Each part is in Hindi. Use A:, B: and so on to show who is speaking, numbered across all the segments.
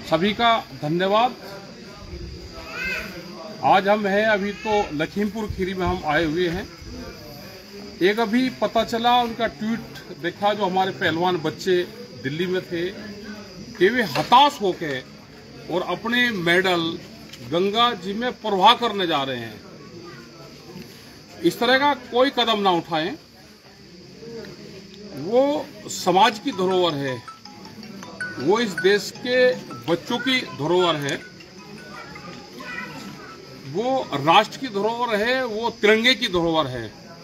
A: सभी का धन्यवाद। आज हम हैं अभी तो लखीमपुर खीरी में हम आए हुए हैं। एक अभी पता चला, उनका ट्वीट देखा, जो हमारे पहलवान बच्चे दिल्ली में थे कि वे हताश होके और अपने मेडल गंगा जी में प्रवाह करने जा रहे हैं। इस तरह का कोई कदम ना उठाएं। वो समाज की धरोहर है, वो इस देश के बच्चों की धरोहर है, वो राष्ट्र की धरोहर है, वो तिरंगे की धरोहर है।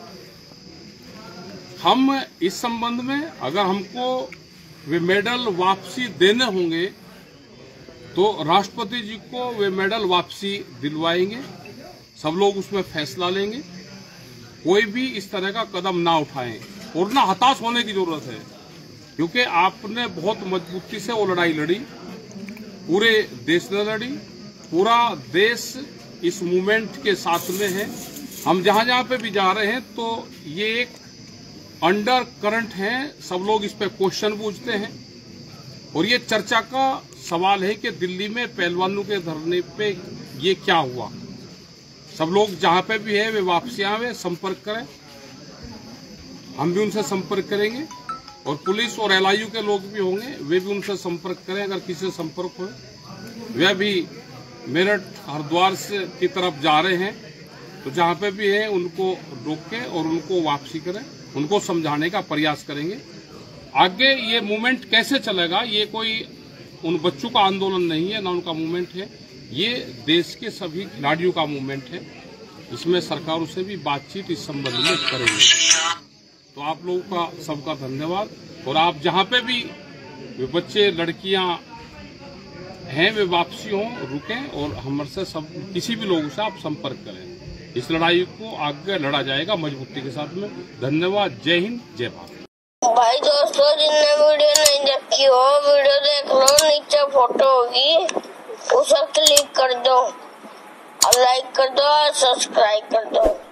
A: हम इस संबंध में अगर हमको वे मेडल वापसी देने होंगे तो राष्ट्रपति जी को वे मेडल वापसी दिलवाएंगे। सब लोग उसमें फैसला लेंगे। कोई भी इस तरह का कदम ना उठाएं और ना हताश होने की जरूरत है, क्योंकि आपने बहुत मजबूती से वो लड़ाई लड़ी, पूरे देश ने लड़ी, पूरा देश इस मूवमेंट के साथ में है। हम जहां जहां पे भी जा रहे हैं तो ये एक अंडर करंट है, सब लोग इस पे क्वेश्चन पूछते हैं और ये चर्चा का सवाल है कि दिल्ली में पहलवानों के धरने पे ये क्या हुआ। सब लोग जहां पे भी है वे वापसी आवे, संपर्क करें, हम भी उनसे संपर्क करेंगे और पुलिस और LIU के लोग भी होंगे, वे भी उनसे संपर्क करें अगर किसी से संपर्क हो। वे भी मेरठ हरिद्वार की तरफ जा रहे हैं, तो जहां पे भी है उनको रोकें और उनको वापसी करें, उनको समझाने का प्रयास करेंगे। आगे ये मूवमेंट कैसे चलेगा, ये कोई उन बच्चों का आंदोलन नहीं है, ना उनका मूवमेंट है, ये देश के सभी खिलाड़ियों का मूवमेंट है। इसमें सरकारों से भी बातचीत इस संबंध में करेंगे। तो आप लोगों का सबका धन्यवाद। और आप जहां पे भी वे बच्चे लड़कियां हैं वे वापसी हों, रुकें और हमसे सब किसी भी लोगों से आप संपर्क करें। इस लड़ाई को आगे लड़ा जाएगा मजबूती के साथ में। धन्यवाद। जय हिंद, जय भारत।
B: भाई दोस्तों, जिनने वीडियो नहीं देखी हो, वीडियो देख लो, नीचे फोटो होगी, उसे क्लिक कर दो और लाइक कर दो और सब्सक्राइब कर दो।